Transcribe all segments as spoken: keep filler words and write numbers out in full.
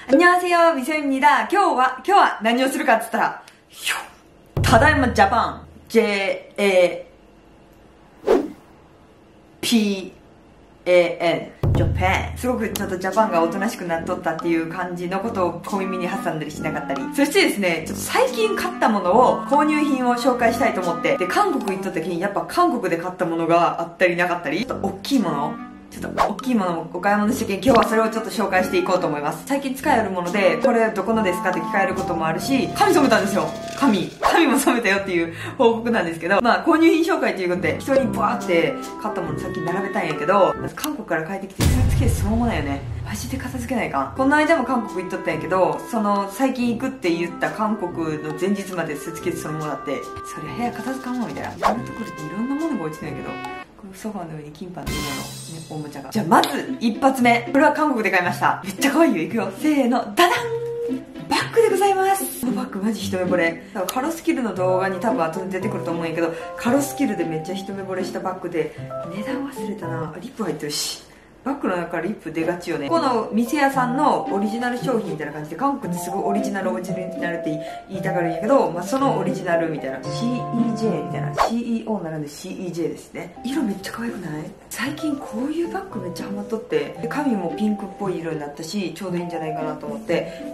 안녕하세요, 미소입니다. 今日は、今日は何をするかって言ったら、ただいまジャパン ジェイエーピーエーエヌ ジャパン。すごくちょっとジャパンがおとなしくなっとったっていう感じのことを小耳に挟んだりしなかったり。そしてですね、ちょっと最近買ったものを、購入品を紹介したいと思って、で、韓国行った時にやっぱ韓国で買ったものがあったりなかったり、ちょっと大きいものちょっと大きいものをお買い物してきて、今日はそれをちょっと紹介していこうと思います。最近使えるもので、これどこのですかって聞かれることもあるし、髪染めたんですよ。髪。髪も染めたよっていう報告なんですけど、まあ購入品紹介ということで、人にバーって買ったものさっき並べたんやけど、まず韓国から帰ってきてスーツケースそのままだよね。マジで片付けないかん。この間も韓国行っとったんやけど、その最近行くって言った韓国の前日までスーツケースそのままだって、そりゃ部屋片付かんわみたいな。いろんなところでいろんなものが落ちてるんやけど、ソファーの上にキンパの今の、ね、おもちゃが。じゃあまず一発目、これは韓国で買いました。めっちゃ可愛いよ。いくよ、せーの、ダダン、バッグでございます。このバッグマジ一目惚れ。カロスキルの動画に多分後で出てくると思うんやけど、カロスキルでめっちゃ一目惚れしたバッグで、値段忘れたな。リップ入ってるし、バッグの中からリップ出がちよね。この店屋さんのオリジナル商品みたいな感じで、韓国ってすごいオリジナルオリジナルって言いたがるんやけど、まあ、そのオリジナルみたいな シーイージェー みたいな シーイーオー 並んで シーイージェー ですね。色めっちゃ可愛くない？最近こういうバッグめっちゃハマっとって、で髪もピンクっぽい色になったし、ちょうどいいんじゃないかなと思って、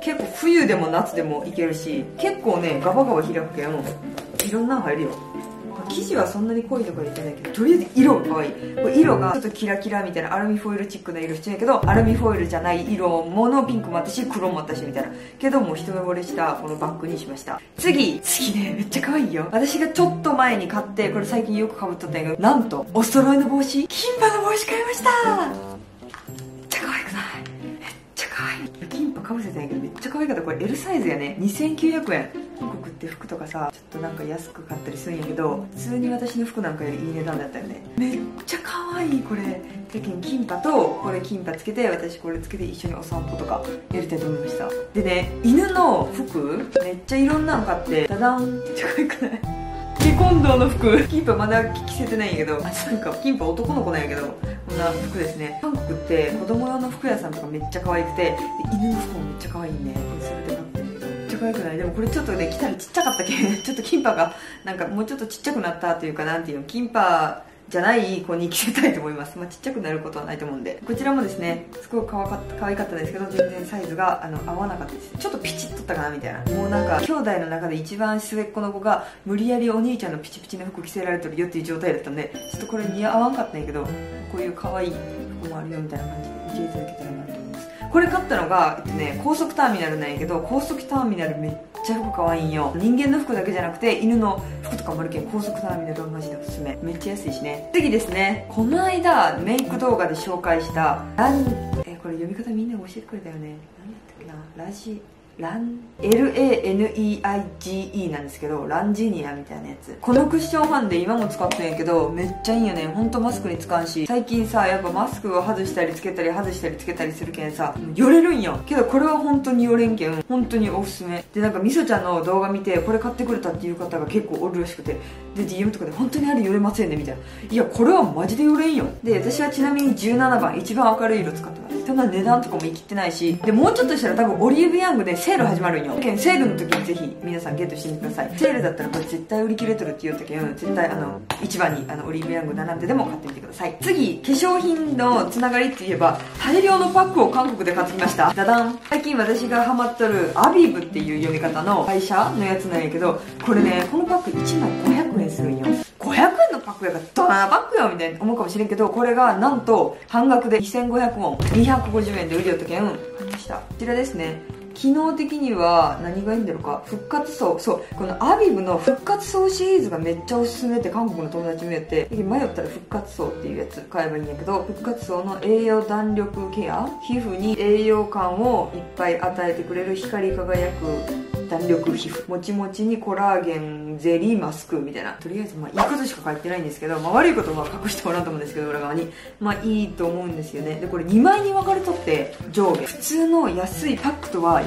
結構冬でも夏でもいけるし、結構ねガバガバ開くけんいろんなの入るよ。生地はそんなに濃いとか言ってないけど、とりあえず色が可愛い。これ色がちょっとキラキラみたいなアルミフォイルチックな色してるけど、アルミフォイルじゃない色ものピンクもあったし、黒もあったしみたいな。けどもう一目惚れしたこのバッグにしました。次次ね、めっちゃ可愛いよ。私がちょっと前に買って、これ最近よく被っとったんやけど、なんとお揃いの帽子、キンパの帽子買いました。めっちゃ可愛くない？めっちゃ可愛い。キンパ被せたんやけどめっちゃ可愛かった。これ エル サイズやね。にせんきゅうひゃくえん。韓国って服とかさ、ちょっとなんか安く買ったりするんやけど、普通に私の服なんかよりいい値段だったよね。めっちゃ可愛いこれ。でキンパとこれキンパつけて、私これつけて一緒にお散歩とかやりたいと思いました。でね、犬の服めっちゃいろんなの買って、ダダン、めっちゃ可愛くない？テコンドーの服、キンパまだ着せてないんやけど、あ、なんかキンパ男の子なんやけど、こんな服ですね。韓国って子供用の服屋さんとかめっちゃ可愛くて、で犬の服もめっちゃ可愛いね。それで買って、めっちゃ可愛くない？でもこれちょっとね、着たらちっちゃかったけんちょっとキンパがなんかもうちょっとちっちゃくなったというか、なんていうの、キンパじゃない子に着せたいと思います。まあ、ちっちゃくなることはないと思うんで。こちらもですね、すごく可愛かった可愛かったんですけど、全然サイズがあの合わなかったです。ちょっとピチッとったかなみたいな。もうなんか兄弟の中で一番末っ子の子が無理やりお兄ちゃんのピチピチの服着せられてるよっていう状態だったんで、ちょっとこれ似合わんかったんやけど、こういう可愛い服もあるよみたいな感じで見ていただけたらなと思います。これ買ったのが、えっとね、高速ターミナルなんやけど、高速ターミナルめっちゃ服可愛いんよ。人間の服だけじゃなくて犬の服とかもあるけん、高速ターミナルはマジでおすすめ。めっちゃ安いしね。次ですね、この間メイク動画で紹介したラン、えこれ読み方みんな教えてくれたよね。何だったっけな、ラジラン エルエーエヌイーアイジーイー なんですけど、ランジニアみたいなやつ。このクッションファンで今も使ってんやけど、めっちゃいいんよね。ほんとマスクに使うし、最近さ、やっぱマスクを外したりつけたり外したりつけたりするけんさ、よれるんよ。けどこれは本当によれんけん、本当におすすめで、なんかみそちゃんの動画見てこれ買ってくれたっていう方が結構おるらしくて、で ディーエム とかで本当にあれよれませんねみたいな。いやこれはマジでよれんよ。で私はちなみにじゅうななばん、一番明るい色使ってます。そんな値段とかも言い切ってないし、でもうちょっとしたら多分オリーブヤングでセール始まるんよ。セールの時にぜひ皆さんゲットしてみてください。セールだったらこれ絶対売り切れとるって言ったけん、絶対あの一番にあのオリーブヤング並んででも買ってみてください。次、化粧品のつながりって言えば、大量のパックを韓国で買ってきました。ダダン。最近私がハマっとるアビブっていう読み方の会社のやつなんやけど、これね、このパックいちまいごひゃくえんするんよ。ごひゃくえんのパックやからどんなパックよみたいな思うかもしれんけど、これがなんと半額でにせんごひゃくウォン、にひゃくごじゅうえんで売りよったけん買いました。こちらですね。機能的には何がいいんだろうか。復活層、そうこのアビブの復活層シリーズがめっちゃおすすめって韓国の友達も言って、迷ったら復活層っていうやつ買えばいいんやけど、復活層の栄養弾力ケア、皮膚に栄養感をいっぱい与えてくれる光り輝く弾力皮膚、もちもちにコラーゲンゼリーマスクみたいな。とりあえずまあいいことしか書いてないんですけど、まあ、悪いことは隠してもらうと思うんですけど、裏側にまあいいと思うんですよね。でこれにまいに分かれとって、上下普通の安いパックとは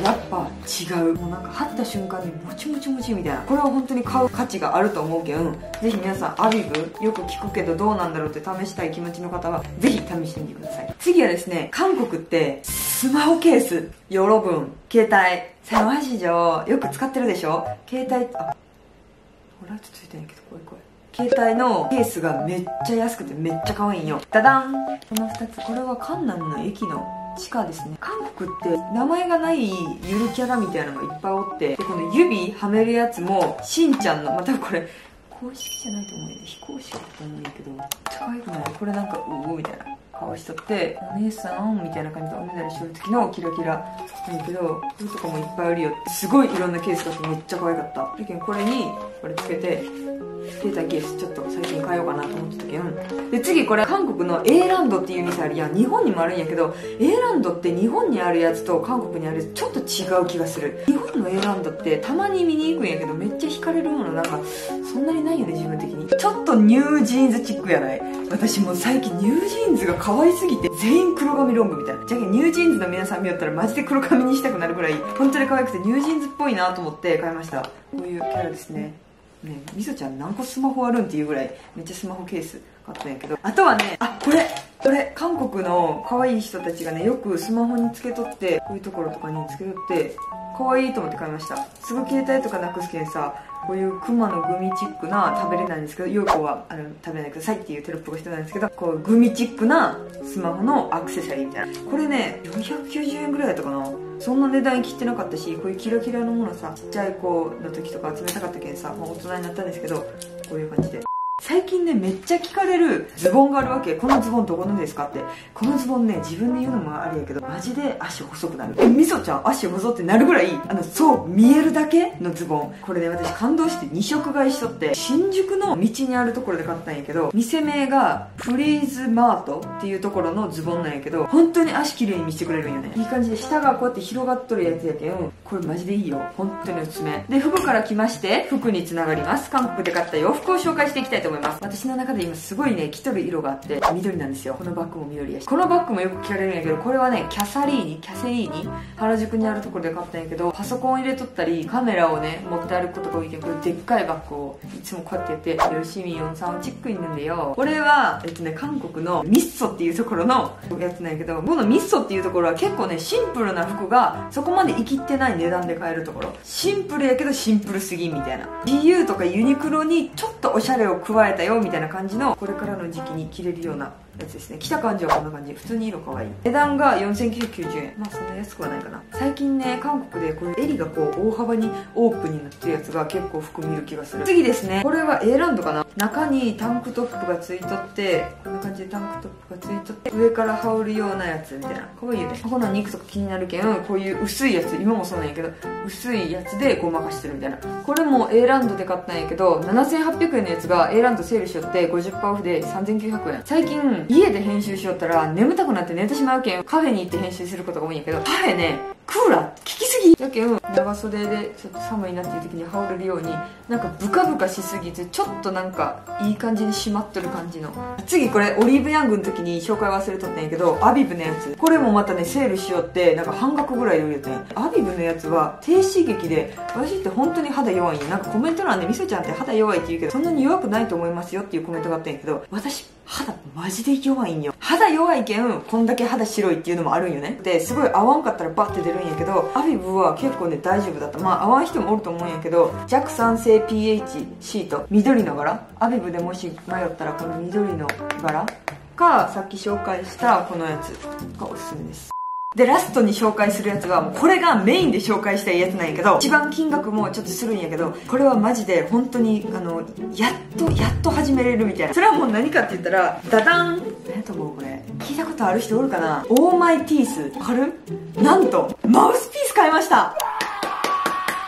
やっぱ違う。もうなんか貼った瞬間にもちもちもちみたいな。これは本当に買う価値があると思うけん、ぜひ皆さんアビブよく聞くけどどうなんだろうって試したい気持ちの方はぜひ試してみてください。次はですね、韓国ってスマホケース、ヨロ分、携帯、サイマシ上よく使ってるでしょ。携帯、あ、ほらちょっとついてないけど怖い怖い。携帯のケースがめっちゃ安くてめっちゃ可愛いんよ。ダダン。このふたつ、これはカンナムの駅の地下ですね。韓国って名前がないゆるキャラみたいなのがいっぱいおって、でこの指はめるやつもしんちゃんの、まあ、多分これ公式じゃないと思うよね。非公式だと思うんやけど、めっちゃ可愛くない？これなんかうおみたいな顔しとって、お姉さんみたいな感じでおねだりしてる時のキラキラなんやけど、これとかもいっぱいあるよ。すごいいろんなケースがあってめっちゃ可愛かった。だけどこれにこれつけて携帯ケースちょっと最近買おうかなと思ってたけん。で次これ韓国の A ランドっていう店あるやん。日本にもあるんやけど A ランドって日本にあるやつと韓国にあるやつちょっと違う気がする。日本の A ランドってたまに見に行くんやけどめっちゃ惹かれるものなんかそんなにないよね自分的に。ちょっとニュージーンズチックやない？私もう最近ニュージーンズが可愛すぎて全員黒髪ロングみたいな。じゃけんニュージーンズの皆さん見よったらマジで黒髪にしたくなるぐらい本当に可愛くてニュージーンズっぽいなと思って買いました。こういうキャラですね。ね、みそちゃん何個スマホあるんっていうぐらいめっちゃスマホケース買ったんやけど、あとはね、あ、これこれ韓国の可愛い人たちがねよくスマホにつけとって、こういうところとかにつけとって可愛いと思って買いました。すぐ携帯とかなくすけんさ、こういうクマのグミチックな、食べれないんですけど、ヨーコはあの食べないでくださいっていうテロップがしてないんですけど、こうグミチックなスマホのアクセサリーみたいな。これねよんひゃくきゅうじゅうえんぐらいだったかな。そんな値段切ってなかったし、こういうキラキラのものさ、ちっちゃい子の時とか集めたかったけんさ、もう大人になったんですけど、こういう感じで最近ねめっちゃ聞かれるズボンがあるわけ。このズボンどこのですかって。このズボンね自分で言うのもあれやけどマジで足細くなる。え、みそちゃん足細ってなるぐらい、あのそう見えるだけのズボン。これね私感動してに色買いしとって、新宿の道にあるところで買ったんやけど、店名がフリーズマートっていうところのズボンなんやけど、本当に足綺麗に見せてくれるんよね。いい感じで下がこうやって広がっとるやつやけん、これマジでいいよ。本当におすすめで、服から来まして服につながります。韓国で買った洋服を紹介していきたいと思います。私の中で今すごいね着とる色があって緑なんですよ。このバッグも緑やし、このバッグもよく着られるんやけど、これはねキャサリーニキャセリーニ原宿にあるところで買ったんやけど、パソコン入れとったりカメラをね持って歩くことが多いけど、これでっかいバッグをいつもこうやってやって、よしみよんさんチックになんだよ。これはえっとね韓国のミッソっていうところのやつなんやけど、このミッソっていうところは結構ねシンプルな服がそこまで生きってない値段で買えるところ。シンプルやけどシンプルすぎんみたいな、 ジーユー とかユニクロにちょっとおしゃれを加えたよみたいな感じの、これからの時期に着れるようなやつですね。着た感じはこんな感じ。普通に色可愛い。値段がよんせんきゅうひゃくきゅうじゅうえん。まあそんな安くはないかな。最近ね韓国でこれ襟がこう大幅にオープンになってるやつが結構服見る気がする。次ですね、これは A ランドかな。中にタンクトップがついとって、こんな感じでタンクトップがついとって上から羽織るようなやつみたいな、可愛いよね。ここの肉とか気になるけん、こういう薄いやつ、今もそうなんやけど薄いやつでごまかしてるみたいな。これも A ランドで買ったんやけどななせんはっぴゃくえんのやつが A ランドセールしよって ごじゅっパーセントオフでさんぜんきゅうひゃくえん。最近家で編集しよったら眠たくなって寝てしまうけん、カフェに行って編集することが多いんやけど、カフェねクーラー効きすぎやけん、長袖でちょっと寒いなっていう時に羽織れるように、なんかブカブカしすぎずちょっとなんかいい感じに締まっとる感じの。次これオリーブヤングの時に紹介忘れとったんやけど、アビブのやつ、これもまたねセールしよってなんか半額ぐらいで売れてん。アビブのやつは低刺激で、私って本当に肌弱いんや。なんかコメント欄でみそちゃんって肌弱いって言うけどそんなに弱くないと思いますよっていうコメントがあったんやけど、私肌マジで弱いんよ。肌弱いけんこんだけ肌白いっていうのもあるんよね。ですごい合わんかったらバッて出るんやけど、アビブは結構ね大丈夫だった。まあ合わん人もおると思うんやけど、弱酸性 ピーエイチ シート緑の柄、アビブでもし迷ったらこの緑の柄かさっき紹介したこのやつがおすすめです。でラストに紹介するやつはもうこれがメインで紹介したいやつなんやけど、一番金額もちょっとするんやけど、これはマジで本当にあのやっとやっと始めれるみたいな。それはもう何かって言ったらダダン、何やと思うこれ、聞いたことある人おるかな。オーマイティース、わかる？なんとマウスピース買いました。はっ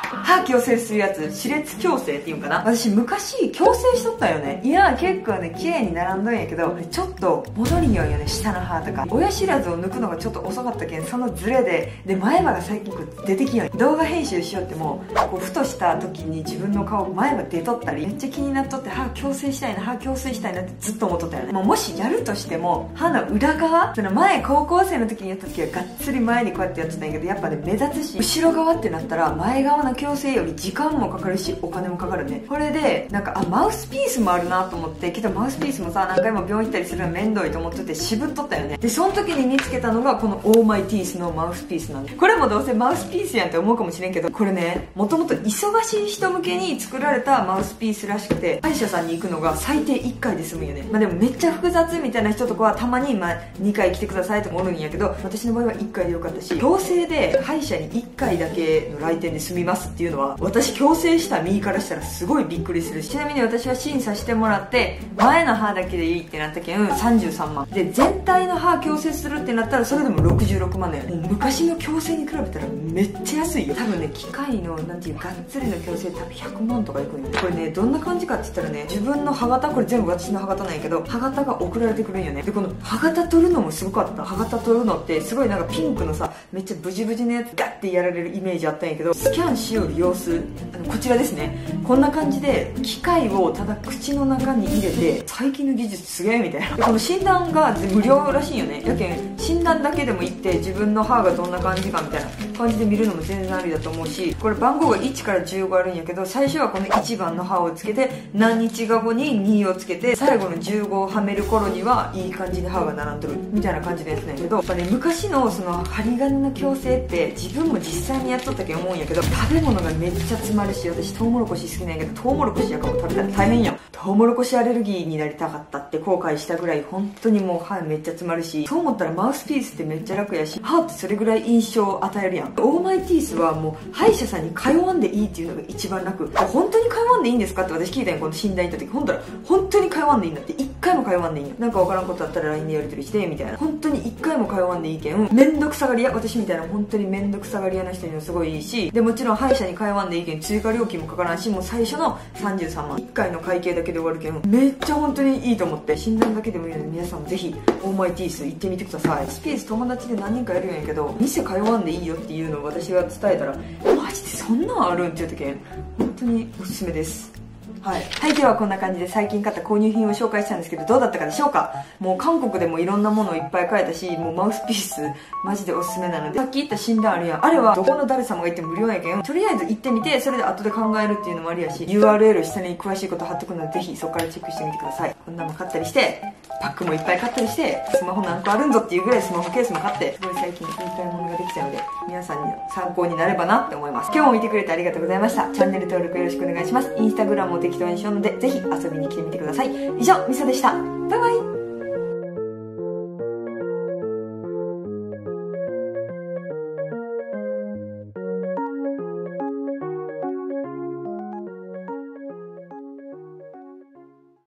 矯正するやつ、歯列矯正っていうんかな。私昔矯正しとったよね。いや結構ね綺麗に並んどんやけど、ちょっと戻りによいよね、下の歯とか。親知らずを抜くのがちょっと遅かったけん、そのズレでで前歯が最近こう出てきよう。動画編集しようってもこうふとした時に自分の顔前歯出とったりめっちゃ気になっとって、歯矯正したいな歯矯正したいなってずっと思っとったよね。もうもしやるとしても歯の裏側、その前高校生の時にやった時はがっつり前にこうやってやってたんやけど、やっぱね目立つし、後ろ側ってなったら前側の矯正より時間もかかるしお金もかかるね。これでなんかあマウスピースもあるなと思って、けどマウスピースもさ何回も病院行ったりするの面倒いと思ってて渋っとったよね。でその時に見つけたのがこのオーマイティースのマウスピースなんで、これもどうせマウスピースやんって思うかもしれんけど、これねもともと忙しい人向けに作られたマウスピースらしくて、歯医者さんに行くのが最低いっかいで済むよね。まあでもめっちゃ複雑みたいな人とかはたまにまあにかい来てくださいとかおるんやけど、私の場合はいっかいでよかったし、矯正で歯医者にいっかいだけの来店で済みますっていうのは私矯正した身からしたらすごいびっくりするし、ちなみに私は審査してもらって前の歯だけでいいってなったけんさんじゅうさんまんで、全体の歯矯正するってなったらそれでもろくじゅうろくまんだよね。もう昔の矯正に比べたらめっちゃ安いよ。多分ね機械のなんていうがっつりの矯正多分ひゃくまんとかいくんよね。これねどんな感じかって言ったらね、自分の歯型、これ全部私の歯型なんやけど歯型が送られてくるんよね。でこの歯型取るのもすごかった。歯型取るのってすごいなんかピンクのさめっちゃブジブジのやつガッてやられるイメージあったんやけど、スキャンしよる様子あのこちらですね。こんな感じで機械をただ口の中に入れて、最近の技術すげえみたいな。でこの診断が無料らしいよね。やけん診断だけでも行って自分の歯がどんな感じかみたいな感じで見るのも全然ありだと思うし、これ番号がいちからじゅうごあるんやけど、最初はこのいちばんの歯をつけて何日か後ににをつけて最後のじゅうごをはめる頃にはいい感じに歯が並んでるみたいな感じのやつなんやけど、やっぱね昔のその針金の矯正って自分も実際にやっとったけん思うんやけど、食べ物がめっちゃ詰まるし、私トウモロコシ好きなんやけどトウモロコシやかも食べたら大変よ。トウモロコシアレルギーになりたかったって後悔したぐらい本当にもう歯めっちゃ詰まるし、そう思ったらマウスピースってめっちゃ楽やし、歯ってそれぐらい印象を与えるやん。オーマイティースはもう歯医者さんに通わんでいいっていうのが一番楽。本当に通わんでいいんですかって私聞いたんや、この診断行った時。本当は本当に通わんでいいんだって。いっかいも通わんでいいんや。なんかわからんことあったら ライン でやり取りしてみたいな。本当にいっかいも通わんでいいけんめんどくさがり屋、私みたいな本当にめんどくさがり屋な人にもすごいいいし、でもちろん歯医者に通わんでいいけん追加料金もかからんし、もう最初のさんじゅうさんまんいっかいの会計だけで終わるけんめっちゃ本当にいいと思って、診断だけでもいいので皆さんもぜひオーマイティース行ってみてください。スピース友達で何人かやるんやけど、店通わんでいいよっていうのを私が伝えたらマジでそんなんあるんって言うとけん本当におすすめです。はい、はい、ではこんな感じで最近買った購入品を紹介したんですけど、どうだったかでしょうか。もう韓国でもいろんなものをいっぱい買えたし、もうマウスピースマジでおすすめなので、さっき言った診断あるやん、あれはどこの誰様が行っても無料やけん、とりあえず行ってみてそれで後で考えるっていうのもありやし、 ユーアールエル 下に詳しいこと貼ってくるのでぜひそこからチェックしてみてください。こんなの買ったりしてパックもいっぱい買ったりして、スマホ何個あるんぞっていうぐらいスマホケースも買って、すごい最近いい買い物ができたので皆さんに参考になればなって思います。今日も見てくれてありがとうございました。チャンネル登録よろしくお願いします。インスタグラムも適当にしようのでぜひ遊びに来てみてください。以上、みそでした。バイバイ。